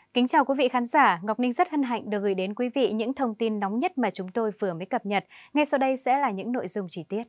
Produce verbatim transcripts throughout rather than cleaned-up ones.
Kính chào quý vị khán giả, Ngọc Ninh rất hân hạnh được gửi đến quý vị những thông tin nóng nhất mà chúng tôi vừa mới cập nhật. Ngay sau đây sẽ là những nội dung chi tiết.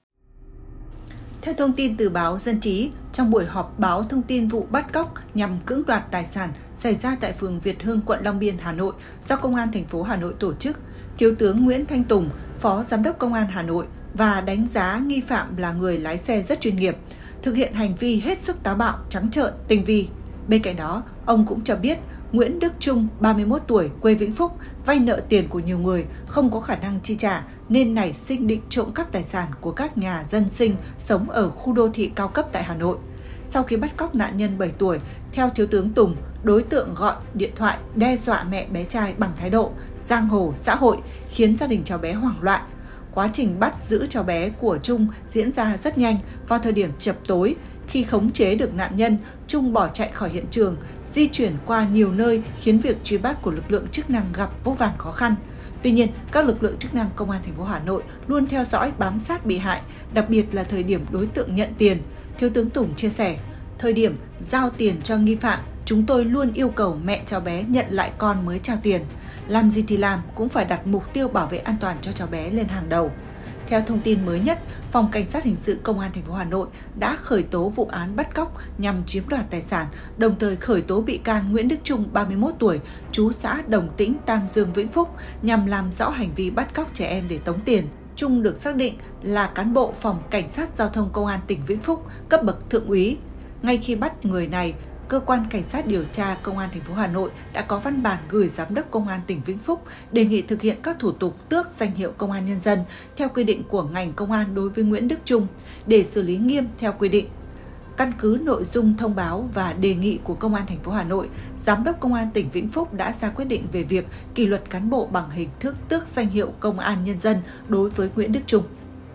Theo thông tin từ báo Dân trí, trong buổi họp báo thông tin vụ bắt cóc nhằm cưỡng đoạt tài sản xảy ra tại phường Việt Hưng, quận Long Biên, Hà Nội do Công an thành phố Hà Nội tổ chức, Thiếu tướng Nguyễn Thanh Tùng, Phó Giám đốc Công an Hà Nội và đánh giá nghi phạm là người lái xe rất chuyên nghiệp, thực hiện hành vi hết sức táo bạo, trắng trợn, tinh vi. Bên cạnh đó, ông cũng cho biết Nguyễn Đức Trung, ba mươi mốt tuổi, quê Vĩnh Phúc, vay nợ tiền của nhiều người, không có khả năng chi trả nên nảy sinh định trộm cắp tài sản của các nhà dân sinh sống ở khu đô thị cao cấp tại Hà Nội. Sau khi bắt cóc nạn nhân bảy tuổi, theo Thiếu tướng Tùng, đối tượng gọi điện thoại đe dọa mẹ bé trai bằng thái độ giang hồ xã hội, khiến gia đình cháu bé hoảng loạn. Quá trình bắt giữ cháu bé của Trung diễn ra rất nhanh. Vào thời điểm chập tối, khi khống chế được nạn nhân, Trung bỏ chạy khỏi hiện trường, di chuyển qua nhiều nơi khiến việc truy bắt của lực lượng chức năng gặp vô vàn khó khăn. Tuy nhiên, các lực lượng chức năng Công an thành phố Hà Nội luôn theo dõi bám sát bị hại, đặc biệt là thời điểm đối tượng nhận tiền. Thiếu tướng Tùng chia sẻ, thời điểm giao tiền cho nghi phạm, chúng tôi luôn yêu cầu mẹ cháu bé nhận lại con mới trao tiền. Làm gì thì làm cũng phải đặt mục tiêu bảo vệ an toàn cho cháu bé lên hàng đầu. Theo thông tin mới nhất, Phòng Cảnh sát Hình sự Công an thành phố Hà Nội đã khởi tố vụ án bắt cóc nhằm chiếm đoạt tài sản, đồng thời khởi tố bị can Nguyễn Đức Trung, ba mươi mốt tuổi, trú xã Đồng Tĩnh, Tam Dương, Vĩnh Phúc, nhằm làm rõ hành vi bắt cóc trẻ em để tống tiền. Trung được xác định là cán bộ Phòng Cảnh sát Giao thông Công an tỉnh Vĩnh Phúc, cấp bậc thượng úy. Ngay khi bắt người này, Cơ quan Cảnh sát điều tra Công an thành phố Hà Nội đã có văn bản gửi Giám đốc Công an tỉnh Vĩnh Phúc đề nghị thực hiện các thủ tục tước danh hiệu Công an Nhân dân theo quy định của ngành công an đối với Nguyễn Đức Trung để xử lý nghiêm theo quy định. Căn cứ nội dung thông báo và đề nghị của Công an thành phố Hà Nội, Giám đốc Công an tỉnh Vĩnh Phúc đã ra quyết định về việc kỷ luật cán bộ bằng hình thức tước danh hiệu Công an Nhân dân đối với Nguyễn Đức Trung.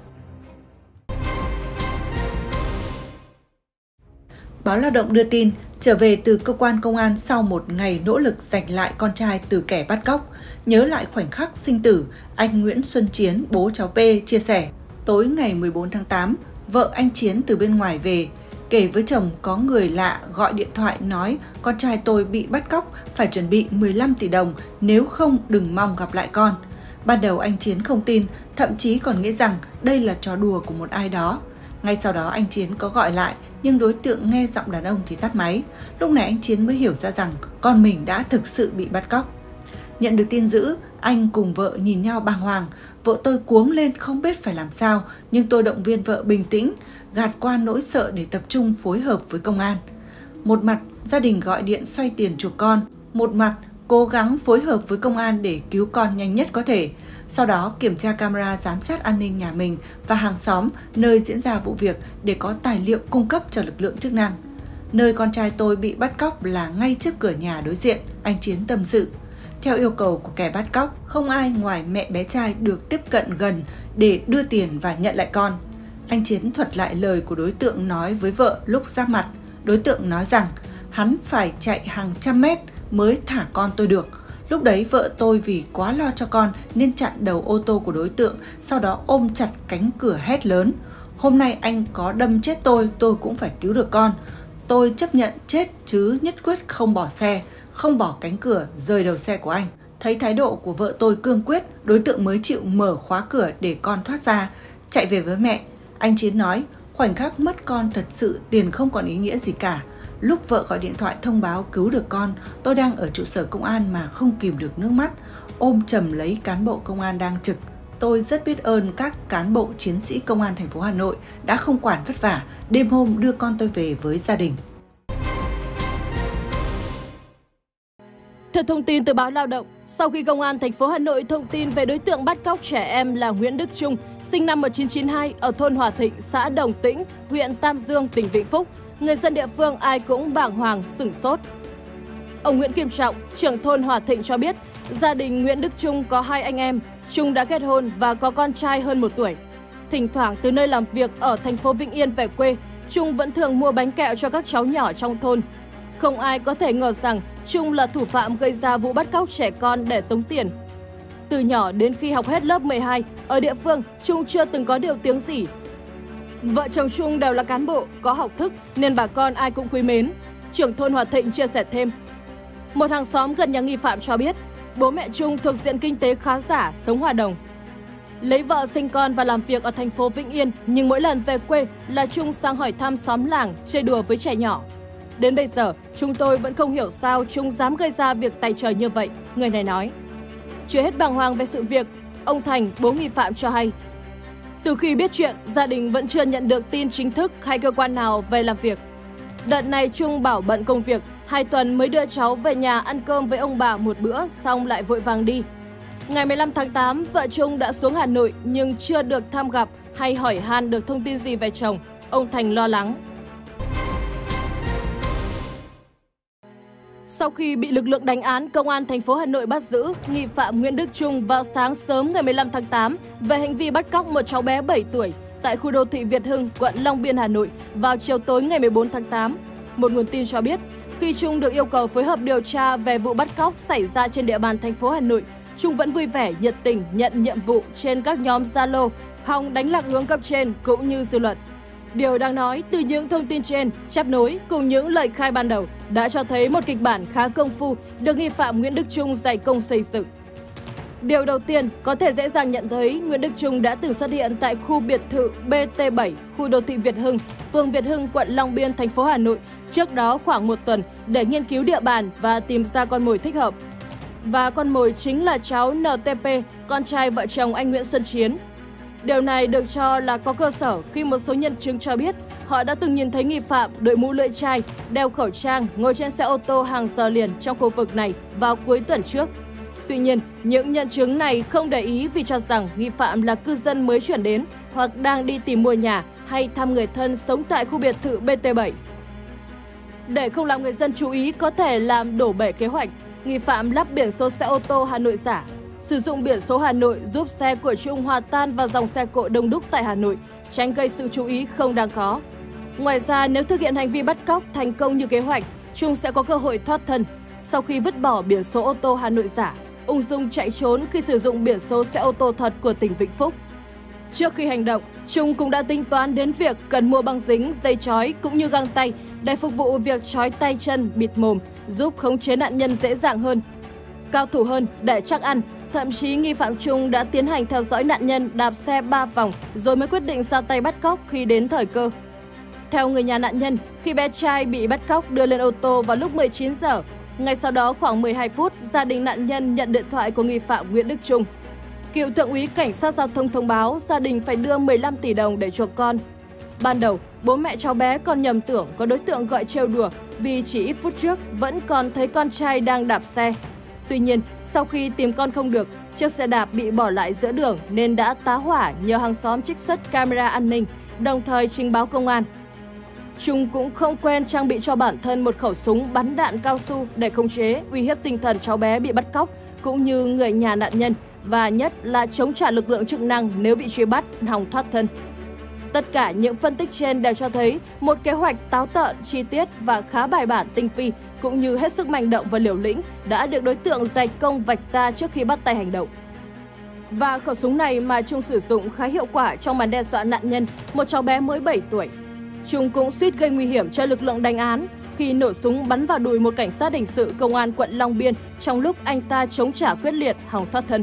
Báo Lao động đưa tin, trở về từ cơ quan công an sau một ngày nỗ lực giành lại con trai từ kẻ bắt cóc. Nhớ lại khoảnh khắc sinh tử, anh Nguyễn Xuân Chiến, bố cháu P, chia sẻ, tối ngày mười bốn tháng tám, vợ anh Chiến từ bên ngoài về, kể với chồng có người lạ gọi điện thoại nói con trai tôi bị bắt cóc, phải chuẩn bị mười lăm tỷ đồng, nếu không đừng mong gặp lại con. Ban đầu anh Chiến không tin, thậm chí còn nghĩ rằng đây là trò đùa của một ai đó. Ngay sau đó anh Chiến có gọi lại, nhưng đối tượng nghe giọng đàn ông thì tắt máy. Lúc này anh Chiến mới hiểu ra rằng con mình đã thực sự bị bắt cóc. Nhận được tin dữ, anh cùng vợ nhìn nhau bàng hoàng. Vợ tôi cuống lên không biết phải làm sao, nhưng tôi động viên vợ bình tĩnh, gạt qua nỗi sợ để tập trung phối hợp với công an. Một mặt, gia đình gọi điện xoay tiền chuộc con. Một mặt, cố gắng phối hợp với công an để cứu con nhanh nhất có thể. Sau đó kiểm tra camera giám sát an ninh nhà mình và hàng xóm nơi diễn ra vụ việc để có tài liệu cung cấp cho lực lượng chức năng. Nơi con trai tôi bị bắt cóc là ngay trước cửa nhà đối diện, anh Chiến tâm sự. Theo yêu cầu của kẻ bắt cóc, không ai ngoài mẹ bé trai được tiếp cận gần để đưa tiền và nhận lại con. Anh Chiến thuật lại lời của đối tượng nói với vợ lúc giáp mặt. Đối tượng nói rằng hắn phải chạy hàng trăm mét mới thả con tôi được. Lúc đấy vợ tôi vì quá lo cho con nên chặn đầu ô tô của đối tượng, sau đó ôm chặt cánh cửa hét lớn. Hôm nay anh có đâm chết tôi, tôi cũng phải cứu được con. Tôi chấp nhận chết chứ nhất quyết không bỏ xe, không bỏ cánh cửa rời đầu xe của anh. Thấy thái độ của vợ tôi cương quyết, đối tượng mới chịu mở khóa cửa để con thoát ra, chạy về với mẹ. Anh Chiến nói, khoảnh khắc mất con thật sự tiền không còn ý nghĩa gì cả. Lúc vợ gọi điện thoại thông báo cứu được con, tôi đang ở trụ sở công an mà không kìm được nước mắt, ôm chầm lấy cán bộ công an đang trực. Tôi rất biết ơn các cán bộ chiến sĩ công an thành phố Hà Nội đã không quản vất vả, đêm hôm đưa con tôi về với gia đình. Theo thông tin từ báo Lao động, sau khi Công an thành phố Hà Nội thông tin về đối tượng bắt cóc trẻ em là Nguyễn Đức Trung, sinh năm một nghìn chín trăm chín mươi hai ở thôn Hòa Thịnh, xã Đồng Tĩnh, huyện Tam Dương, tỉnh Vĩnh Phúc, người dân địa phương ai cũng bàng hoàng, sửng sốt. Ông Nguyễn Kim Trọng, trưởng thôn Hòa Thịnh cho biết, gia đình Nguyễn Đức Trung có hai anh em, Trung đã kết hôn và có con trai hơn một tuổi. Thỉnh thoảng từ nơi làm việc ở thành phố Vĩnh Yên về quê, Trung vẫn thường mua bánh kẹo cho các cháu nhỏ trong thôn. Không ai có thể ngờ rằng Trung là thủ phạm gây ra vụ bắt cóc trẻ con để tống tiền. Từ nhỏ đến khi học hết lớp mười hai, ở địa phương, Trung chưa từng có điều tiếng gì. Vợ chồng Trung đều là cán bộ, có học thức nên bà con ai cũng quý mến. Trưởng thôn Hòa Thịnh chia sẻ thêm. Một hàng xóm gần nhà nghi phạm cho biết, bố mẹ Trung thuộc diện kinh tế khá giả, sống hòa đồng. Lấy vợ sinh con và làm việc ở thành phố Vĩnh Yên, nhưng mỗi lần về quê là Trung sang hỏi thăm xóm làng, chơi đùa với trẻ nhỏ. Đến bây giờ, chúng tôi vẫn không hiểu sao Trung dám gây ra việc tày trời như vậy, người này nói. Chưa hết bàng hoàng về sự việc, ông Thành, bố nghi phạm cho hay. Từ khi biết chuyện, gia đình vẫn chưa nhận được tin chính thức hay cơ quan nào về làm việc. Đợt này Trung bảo bận công việc, hai tuần mới đưa cháu về nhà ăn cơm với ông bà một bữa, xong lại vội vàng đi. Ngày mười lăm tháng tám, vợ Trung đã xuống Hà Nội nhưng chưa được thăm gặp hay hỏi han được thông tin gì về chồng. Ông Thành lo lắng. Sau khi bị lực lượng đánh án, Công an thành phố Hà Nội bắt giữ nghi phạm Nguyễn Đức Trung vào sáng sớm ngày mười lăm tháng tám về hành vi bắt cóc một cháu bé bảy tuổi tại khu đô thị Việt Hưng, quận Long Biên, Hà Nội vào chiều tối ngày mười bốn tháng tám. Một nguồn tin cho biết, khi Trung được yêu cầu phối hợp điều tra về vụ bắt cóc xảy ra trên địa bàn thành phố Hà Nội, Trung vẫn vui vẻ, nhiệt tình nhận nhiệm vụ trên các nhóm Zalo, hòng đánh lạc hướng cấp trên cũng như dư luận. Điều đáng nói, từ những thông tin trên, chắp nối cùng những lời khai ban đầu đã cho thấy một kịch bản khá công phu được nghi phạm Nguyễn Đức Trung dày công xây dựng. Điều đầu tiên, có thể dễ dàng nhận thấy Nguyễn Đức Trung đã từng xuất hiện tại khu biệt thự B T bảy, khu đô thị Việt Hưng, phường Việt Hưng, quận Long Biên, thành phố Hà Nội trước đó khoảng một tuần để nghiên cứu địa bàn và tìm ra con mồi thích hợp. Và con mồi chính là cháu N T P, con trai vợ chồng anh Nguyễn Xuân Chiến. Điều này được cho là có cơ sở khi một số nhân chứng cho biết họ đã từng nhìn thấy nghi phạm đội mũ lưỡi chai, đeo khẩu trang, ngồi trên xe ô tô hàng giờ liền trong khu vực này vào cuối tuần trước. Tuy nhiên, những nhân chứng này không để ý vì cho rằng nghi phạm là cư dân mới chuyển đến hoặc đang đi tìm mua nhà hay thăm người thân sống tại khu biệt thự B T bảy. Để không làm người dân chú ý có thể làm đổ bể kế hoạch, nghi phạm lắp biển số xe ô tô Hà Nội giả, sử dụng biển số Hà Nội giúp xe của Trung hòa tan vào dòng xe cộ đông đúc tại Hà Nội, tránh gây sự chú ý không đáng có. Ngoài ra, nếu thực hiện hành vi bắt cóc thành công như kế hoạch, Trung sẽ có cơ hội thoát thân. Sau khi vứt bỏ biển số ô tô Hà Nội giả, ung dung chạy trốn khi sử dụng biển số xe ô tô thật của tỉnh Vĩnh Phúc. Trước khi hành động, Trung cũng đã tính toán đến việc cần mua băng dính, dây trói cũng như găng tay để phục vụ việc trói tay chân, bịt mồm, giúp khống chế nạn nhân dễ dàng hơn. Cao thủ hơn để chắc ăn, thậm chí nghi phạm Trung đã tiến hành theo dõi nạn nhân đạp xe ba vòng rồi mới quyết định ra tay bắt cóc khi đến thời cơ. Theo người nhà nạn nhân, khi bé trai bị bắt cóc đưa lên ô tô vào lúc mười chín giờ, ngay sau đó khoảng mười hai phút, gia đình nạn nhân nhận điện thoại của nghi phạm Nguyễn Đức Trung. Cựu thượng úy cảnh sát giao thông thông báo gia đình phải đưa mười lăm tỷ đồng để chuộc con. Ban đầu, bố mẹ cháu bé còn nhầm tưởng có đối tượng gọi trêu đùa vì chỉ ít phút trước vẫn còn thấy con trai đang đạp xe. Tuy nhiên, sau khi tìm con không được, chiếc xe đạp bị bỏ lại giữa đường nên đã tá hỏa nhờ hàng xóm trích xuất camera an ninh, đồng thời trình báo công an. Trung cũng không quên trang bị cho bản thân một khẩu súng bắn đạn cao su để khống chế, uy hiếp tinh thần cháu bé bị bắt cóc, cũng như người nhà nạn nhân, và nhất là chống trả lực lượng chức năng nếu bị truy bắt, hòng thoát thân. Tất cả những phân tích trên đều cho thấy một kế hoạch táo tợn, chi tiết và khá bài bản, tinh vi, cũng như hết sức manh động và liều lĩnh đã được đối tượng dày công vạch ra trước khi bắt tay hành động. Và khẩu súng này mà Trung sử dụng khá hiệu quả trong màn đe dọa nạn nhân, một cháu bé mới bảy tuổi. Trung cũng suýt gây nguy hiểm cho lực lượng đánh án khi nổ súng bắn vào đùi một cảnh sát hình sự công an quận Long Biên trong lúc anh ta chống trả quyết liệt, hòng thoát thân.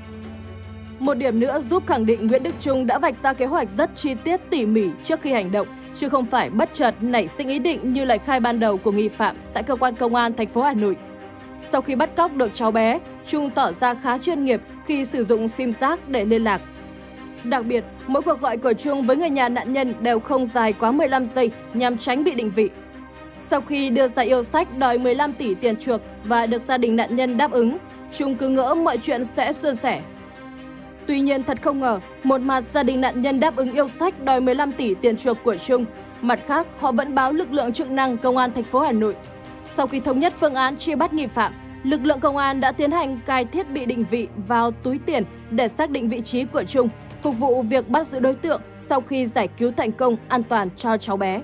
Một điểm nữa giúp khẳng định Nguyễn Đức Trung đã vạch ra kế hoạch rất chi tiết tỉ mỉ trước khi hành động, chứ không phải bất chợt nảy sinh ý định như lời khai ban đầu của nghi phạm tại cơ quan công an thành phố Hà Nội. Sau khi bắt cóc được cháu bé, Trung tỏ ra khá chuyên nghiệp khi sử dụng sim giác để liên lạc. Đặc biệt, mỗi cuộc gọi của Trung với người nhà nạn nhân đều không dài quá mười lăm giây nhằm tránh bị định vị. Sau khi đưa ra yêu sách đòi mười lăm tỷ tiền chuộc và được gia đình nạn nhân đáp ứng, Trung cứ ngỡ mọi chuyện sẽ suôn sẻ. Tuy nhiên thật không ngờ, một mặt gia đình nạn nhân đáp ứng yêu sách đòi mười lăm tỷ tiền chuộc của Trung, mặt khác họ vẫn báo lực lượng chức năng công an thành phố Hà Nội. Sau khi thống nhất phương án truy bắt nghi phạm, lực lượng công an đã tiến hành cài thiết bị định vị vào túi tiền để xác định vị trí của Trung, phục vụ việc bắt giữ đối tượng sau khi giải cứu thành công an toàn cho cháu bé.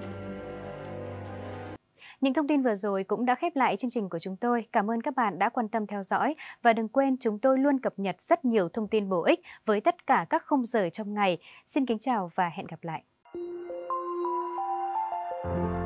Những thông tin vừa rồi cũng đã khép lại chương trình của chúng tôi. Cảm ơn các bạn đã quan tâm theo dõi. Và đừng quên chúng tôi luôn cập nhật rất nhiều thông tin bổ ích với tất cả các khung giờ trong ngày. Xin kính chào và hẹn gặp lại.